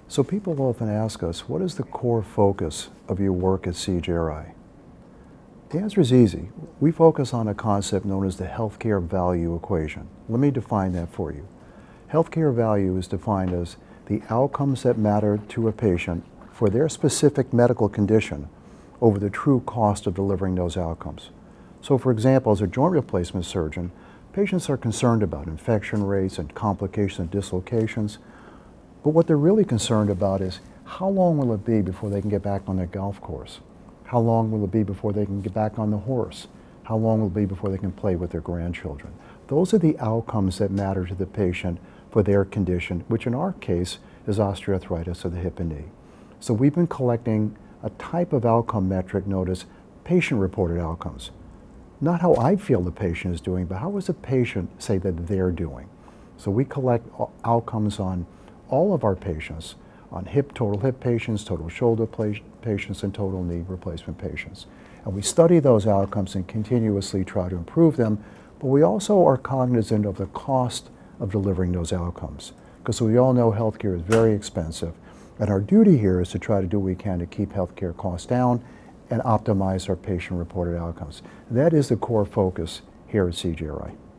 So people often ask us, what is the core focus of your work at CJRI? The answer is easy. We focus on a concept known as the healthcare value equation. Let me define that for you. Healthcare value is defined as the outcomes that matter to a patient for their specific medical condition over the true cost of delivering those outcomes. So for example, as a joint replacement surgeon, patients are concerned about infection rates and complications and dislocations. But what they're really concerned about is how long will it be before they can get back on their golf course? How long will it be before they can get back on the horse? How long will it be before they can play with their grandchildren? Those are the outcomes that matter to the patient for their condition, which in our case is osteoarthritis of the hip and knee. So we've been collecting a type of outcome metric known as patient-reported outcomes. Not how I feel the patient is doing, but how does the patient say that they're doing? So we collect outcomes on all of our patients, on total hip patients, total shoulder patients, and total knee replacement patients. And we study those outcomes and continuously try to improve them, but we also are cognizant of the cost of delivering those outcomes. Because we all know healthcare is very expensive, and our duty here is to try to do what we can to keep healthcare costs down and optimize our patient-reported outcomes. That is the core focus here at CJRI.